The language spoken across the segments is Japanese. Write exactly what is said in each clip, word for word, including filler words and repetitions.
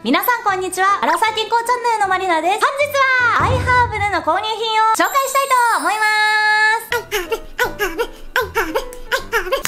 皆さんこんにちは。アラサー健康チャンネルのマリナです。本日はアイハーブでの購入品を紹介したいと思います。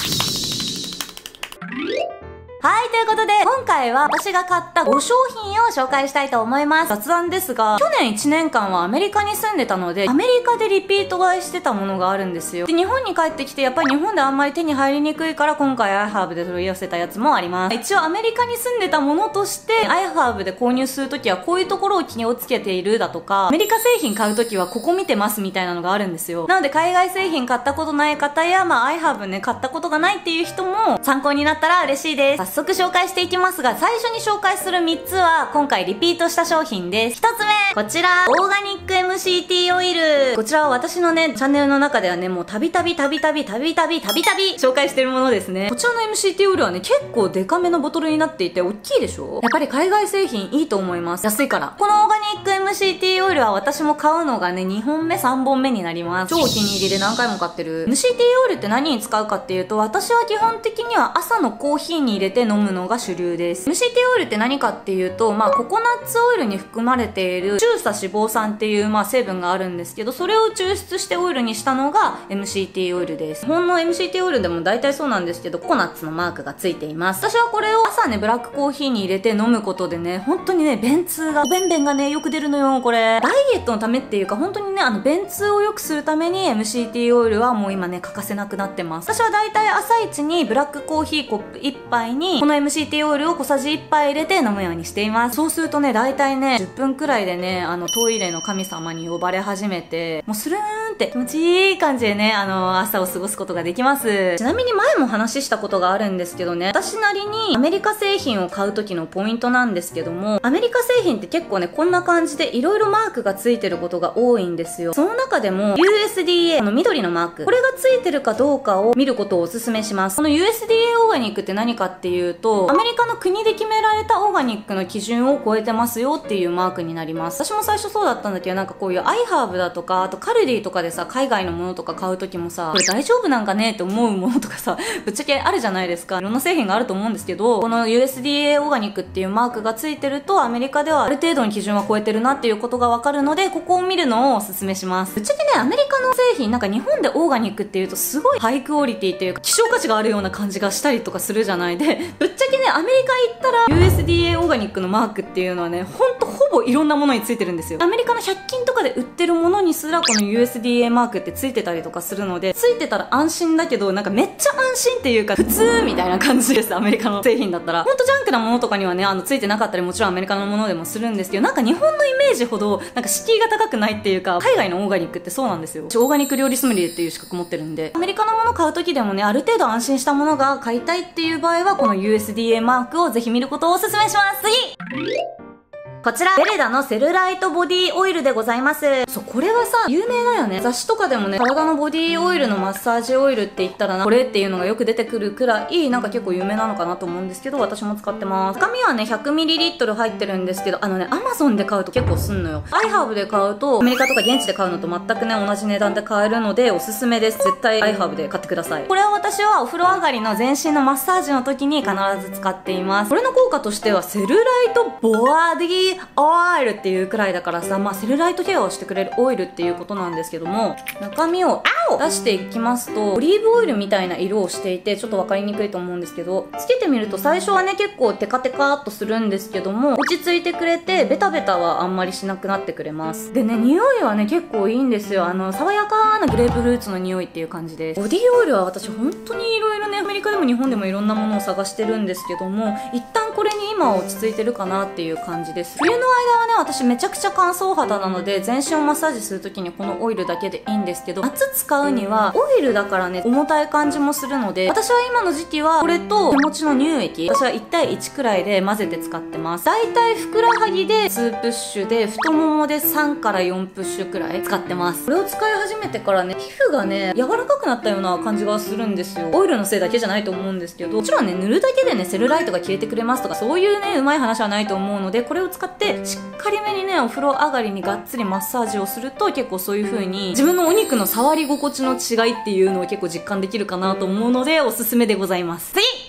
はい、ということで、今回は私が買ったご商品を紹介したいと思います。雑談ですが、去年いちねんかんはアメリカに住んでたので、アメリカでリピート買いしてたものがあるんですよ。で、日本に帰ってきて、やっぱり日本であんまり手に入りにくいから、今回アイハーブで取り寄せたやつもあります。一応アメリカに住んでたものとして、アイハーブで購入するときはこういうところを気をつけているだとか、アメリカ製品買うときはここ見てますみたいなのがあるんですよ。なので、海外製品買ったことない方や、まあ、アイハーブね、買ったことがないっていう人も参考になったら嬉しいです。早速紹介していきますが、最初に紹介するみっつは今回リピートした商品です。ひとつめ、こちらオーガニック エムシーティー オイル。こちらは私のねチャンネルの中ではねもうたびたびたびたびたびたびたびたび紹介してるものですね。こちらの エムシーティー オイルはね結構デカめのボトルになっていて大きいでしょ。やっぱり海外製品いいと思います。安いから。このオーガニック エムシーティー オイルは私も買うのがねにほんめさんぼんめになります。超お気に入りで何回も買ってる。 エムシーティー オイルって何に使うかっていうと、私は基本的には朝のコーヒーに入れて飲むのが主流です。エムシーティー オイルって何かっていうと、まあココナッツオイルに含まれている中鎖脂肪酸っていうまあ成分があるんですけど、それを抽出してオイルにしたのが エムシーティー オイルです。日本の エムシーティー オイルでも大体そうなんですけど、ココナッツのマークがついています。私はこれを朝ねブラックコーヒーに入れて飲むことでね、本当にね便通が便便がねよく出るのよ。これダイエットのためっていうか、本当にねあの便通を良くするために エムシーティー オイルはもう今ね欠かせなくなってます。私は大体朝一にブラックコーヒーコップいっぱいにこの エムシーティー オイルを小さじいっぱい入れて飲むようにしています。そうするとね大体ねじゅっぷんくらいでねあのトイレの神様に呼ばれ始めて、もうスルーンって気持ちいい感じでねあの朝を過ごすことができます。ちなみに前も話したことがあるんですけどね、私なりにアメリカ製品を買う時のポイントなんですけども、アメリカ製品って結構ねこんな感じでいろいろマークがついてることが多いんですよ。その中でも ユーエスディーエー の緑のマーク、これがついてるかどうかを見ることをお勧めします。この ユーエスディーエー オーガニックって何かっていうと、アメリカの国で決められたオーガニックの基準を超えてますよっていうマークになります。私も最初そうだったんだけど、なんかこういうアイハーブだとか、あとカルディとかでさ海外のものとか買う時もさ、これ大丈夫なんかねって思うものとかさぶっちゃけあるじゃないですか。いろんな製品があると思うんですけど、この ユーエスディーエー オーガニックっていうマークがついてるとアメリカではある程度の基準は超えてるなっていうことがわかるので、ここを見るのをお勧めします。ぶっちゃけねアメリカの製品なんか日本でオーガニックっていうとすごいハイクオリティっていうか希少価値があるような感じがしたりとかするじゃないで、ぶっちゃけねアメリカ行ったら ユーエスディーエー オーガニックのマークっていうのはねほんとほぼいろんなものについてるんですよ。アメリカのひゃく均とかで売ってるものにすらこの ユーエスディーエー マークってついてたりとかするので、ついてたら安心だけどなんかめっちゃ安心っていうか普通みたいな感じです。アメリカの製品だったらほんとジャンクなものとかにはねあのついてなかったりもちろんアメリカのものでもするんですけど、なんか日本のイメージほどなんか敷居が高くないっていうか、海外のオーガニックってそうなんですよ。オーガニック料理ソムリエっていう資格持ってるんで、アメリカのもの買う時でもねある程度安心したものが買いたいっていう場合はこの ユーエスディーエー マークをぜひ見ることをお勧めします。次、こちらベレダのセルライトボディオイルでございます。そう、これはさ有名だよね。雑誌とかでもね体のボディオイルのマッサージオイルって言ったらなこれっていうのがよく出てくるくらいなんか結構有名なのかなと思うんですけど、私も使ってます。中身はね ひゃくミリリットル 入ってるんですけど、あのねアマゾンで買うと結構すんのよ。アイハーブで買うとアメリカとか現地で買うのと全くね同じ値段で買えるのでおすすめです。絶対アイハーブで買ってください。これは私はお風呂上がりの全身のマッサージの時に必ず使っています。これの効果としてはセルライトボディオイルっていうくらいだからさ、まあセルライトケアをしてくれるオイルっていうことなんですけども、中身を出していきますとオリーブオイルみたいな色をしていてちょっと分かりにくいと思うんですけど、つけてみると最初はね結構テカテカっとするんですけども落ち着いてくれてベタベタはあんまりしなくなってくれます。でね匂いはね結構いいんですよ。あの爽やかなグレープフルーツの匂いっていう感じです。ボディオイルは私本当にいろいろねアメリカでも日本でもいろんなものを探してるんですけども、一旦これに今は落ち着いてるかなっていう感じです。冬の間はね私めちゃくちゃ乾燥肌なので全身をマッサージするときにこのオイルだけでいいんですけど、夏使うにはオイルだからね重たい感じもするので、私は今の時期はこれと手持ちの乳液、私はいちたいいちくらいで混ぜて使ってます。だいたいふくらはぎでにプッシュで太ももでさんからよんプッシュくらい使ってます。これを使い始めてからね皮膚がね柔らかくなったような感じがするんですよ。オイルのせいだけじゃないと思うんですけど、もちろんね塗るだけでねセルライトが消えてくれますとかそういうねうまい話はないと思うので、これを使ってしっかりめにねお風呂上がりにがっつりマッサージをすると結構そういう風に自分のお肉の触り心地の違いっていうのを結構実感できるかなと思うのでおすすめでございます。次、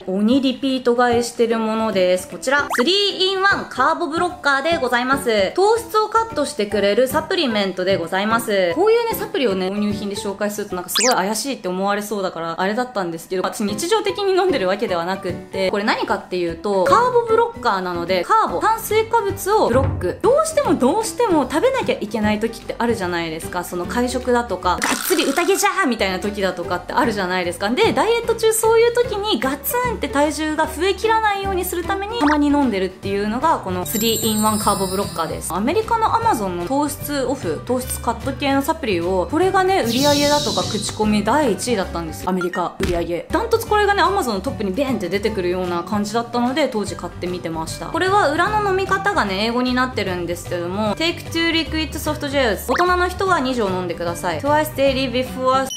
鬼リピート買いしてるものです。こちら スリーインワン カーボブロッカーでございます。糖質をカットしてくれるサプリメントでございます。こういうねサプリをね購入品で紹介するとなんかすごい怪しいって思われそうだからあれだったんですけど、私日常的に飲んでるわけではなくって、これ何かっていうとカーボブロッカーなので、カーボ炭水化物をブロック、どうしてもどうしても食べなきゃいけない時ってあるじゃないですか。その会食だとかがっつり宴じゃーみたいな時だとかってあるじゃないですか。でダイエット中そういう時にガツンって体重が増えきらないようにするためにたまに飲んでるっていうのがこの スリーインワン カーボブロッカーです。アメリカのアマゾンの糖質オフ、糖質カット系のサプリを、これがね売り上げだとか口コミだいいちいだったんですよ。アメリカ売り上げダントツ、これがねアマゾンのトップにベンって出てくるような感じだったので当時買ってみてました。これは裏の飲み方がね英語になってるんですけども、 Take two liquid soft gels、 大人の人はに錠飲んでください。 Twice daily before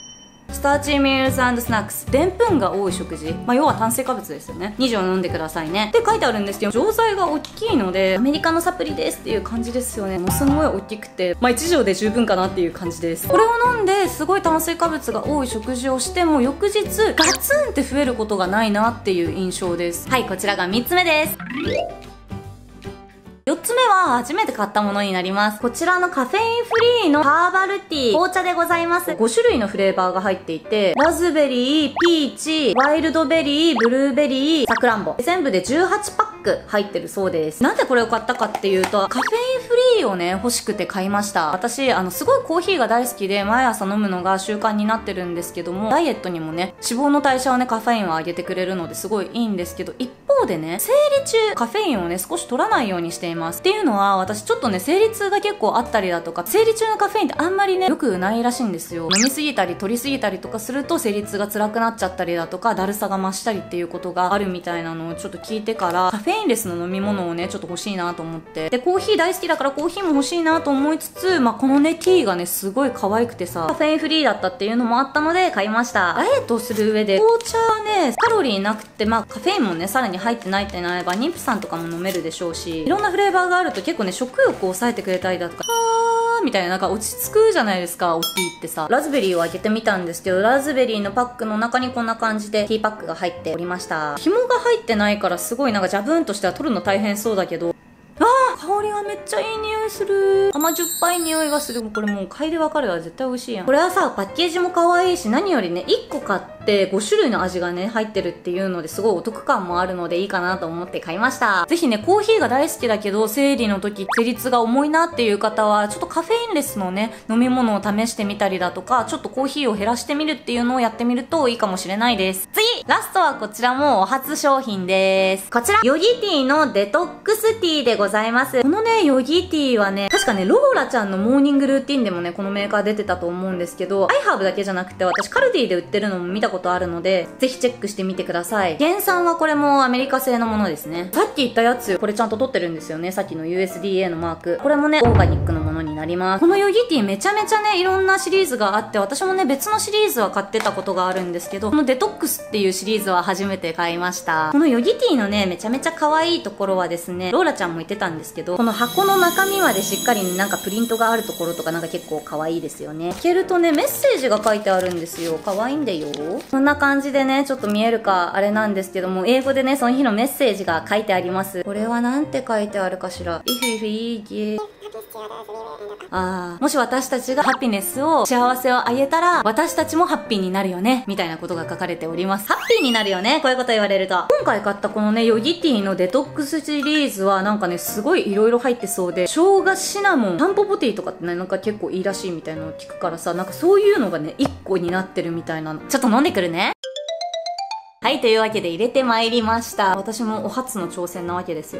starchy meals and snacks、 でんぷんが多い食事、まあ、要は炭水化物ですよね。に錠飲んでくださいねって書いてあるんですけど、錠剤が大きいのでアメリカのサプリですっていう感じですよね。ものすごい大きくて、まあ、いち錠で十分かなっていう感じです。これを飲んですごい炭水化物が多い食事をしても翌日ガツンって増えることがないなっていう印象です。はい、こちらがみっつめです。よっつめは初めて買ったものになります。こちらのカフェインフリーのハーバルティー紅茶でございます。ごしゅるいのフレーバーが入っていて、ラズベリー、ピーチ、ワイルドベリー、ブルーベリー、サクランボ、全部でじゅうはちパック入ってるそうです。なんでこれを買ったかっていうと、カフェインフリーをね欲しくて買いました。私あのすごいコーヒーが大好きで毎朝飲むのが習慣になってるんですけども、ダイエットにもね脂肪の代謝をねカフェインを上げてくれるのですごいいいんですけど、一方でね生理中カフェインをね少し取らないようにしています。っていうのは私ちょっとね生理痛が結構あったりだとか、生理中のカフェインってあんまりね良くないらしいんですよ。飲みすぎたり取りすぎたりとかすると生理痛が辛くなっちゃったりだとか、だるさが増したりっていうことがあるみたいなのをちょっと聞いてから、カフェインレスの飲み物をねちょっと欲しいなと思って、でコーヒー大好きだからコーヒーも欲しいなと思いつつ、まあ、このねティーがねすごい可愛くてさ、カフェインフリーだったっていうのもあったので買いました。ダイエットをする上で紅茶はねカロリーなくて、まあ、カフェインもねさらに入ってないってなれば妊婦さんとかも飲めるでしょうし、いろんなフレーバーがあると結構ね食欲を抑えてくれたりだとか、はーみたいな、なんか落ち着くじゃないですか、おティーってさ。ラズベリーを開けてみたんですけど、ラズベリーのパックの中にこんな感じでティーパックが入っておりました。紐が入ってないからすごいなんかジャブーンとしては取るの大変そうだけど、あー香りがめっちゃいい匂いする。甘じょっぱい匂いがする。これもう嗅いでわかるわ。絶対美味しいやん。これはさパッケージも可愛いし、何よりねいっこ買ってごしゅるいの味がね入ってるっていうのですごいお得感もあるのでいいかなと思って買いました。ぜひねコーヒーが大好きだけど生理の時生理痛が重いなっていう方はちょっとカフェインレスのね飲み物を試してみたりだとか、ちょっとコーヒーを減らしてみるっていうのをやってみるといいかもしれないです。次ラストはこちらもお初商品です。こちらヨギティーのデトックスティーでございます。このねヨギティーはね確かねローラちゃんのモーニングルーティンでもねこのメーカー出てたと思うんですけど、アイハーブだけじゃなくて私カルディで売ってるのも見たことあるのでぜひチェックしてみてください。原産はこれもアメリカ製のものですね。さっき言ったやつこれちゃんと取ってるんですよね。さっきの ユーエスディーエー のマーク、これもねオーガニックのものになります。このヨギティーめちゃめちゃねいろんなシリーズがあって、私もね別のシリーズは買ってたことがあるんですけど、このデトックスっていうシリーズは初めて買いました。このヨギティーのねめちゃめちゃ可愛いところはですね、ローラちゃんも言ってたんですけど、この箱の中身までしっかりなんかプリントがあるところとかなんか結構可愛いですよね。開けるとねメッセージが書いてあるんですよ。可愛いんだよ。こんな感じでねちょっと見えるかあれなんですけども、英語でねその日のメッセージが書いてあります。これはなんて書いてあるかしら。If if if あーもし私たちがハピネスを幸せをあげたら私たちもハッピーになるよねみたいなことが書かれております。ハッピーになるよね、こういうこと言われると。今回買ったこのねヨギティのデトックスシリーズはなんかねすごい色々入ってそうで、生姜シナモンタンポポティとかってねなんか結構いいらしいみたいなのを聞くからさ、なんかそういうのがねいっこになってるみたいなの。ちょっと飲んでくるね。はい、というわけで入れてまいりました。私もお初の挑戦なわけですよ。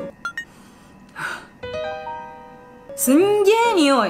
すんげー匂い。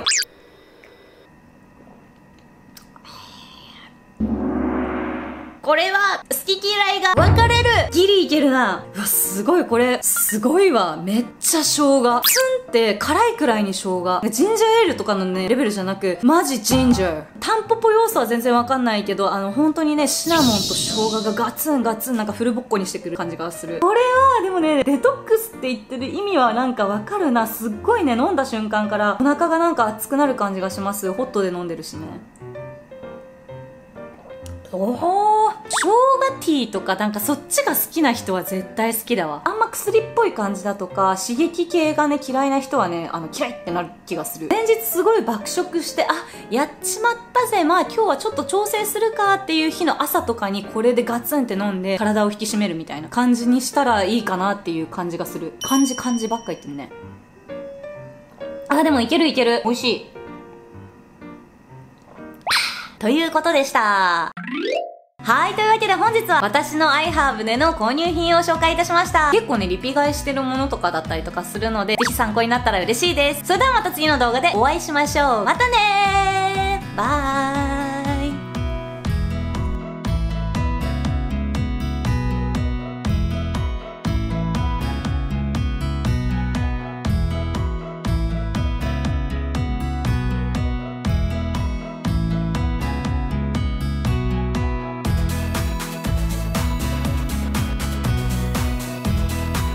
これは好き嫌いが分かれる。ギリいけるな。うわすごい、これすごいわ。めっちゃ生姜ツンって辛いくらいに生姜、ジンジャーエールとかのねレベルじゃなくマジジンジャー。タンポポ要素は全然分かんないけど、あの本当にねシナモンと生姜がガツンガツンなんかフルボッコにしてくる感じがする。これはでもねデトックスって言ってる意味はなんか分かるな。すっごいね飲んだ瞬間からお腹がなんか熱くなる感じがします。ホットで飲んでるしね。おお、生生姜ティーとかなんかそっちが好きな人は絶対好きだわ。あんま薬っぽい感じだとか、刺激系がね、嫌いな人はね、あの、嫌いってなる気がする。前日すごい爆食して、あ、やっちまったぜ、まあ今日はちょっと調整するかっていう日の朝とかにこれでガツンって飲んで、体を引き締めるみたいな感じにしたらいいかなっていう感じがする。漢字漢字ばっか言ってるね。あ、でもいけるいける。美味しい。ということでした。はい、というわけで本日は私のアイハーブでの購入品を紹介いたしました。結構ね、リピ買いしてるものとかだったりとかするので、ぜひ参考になったら嬉しいです。それではまた次の動画でお会いしましょう。またねー、バーイ。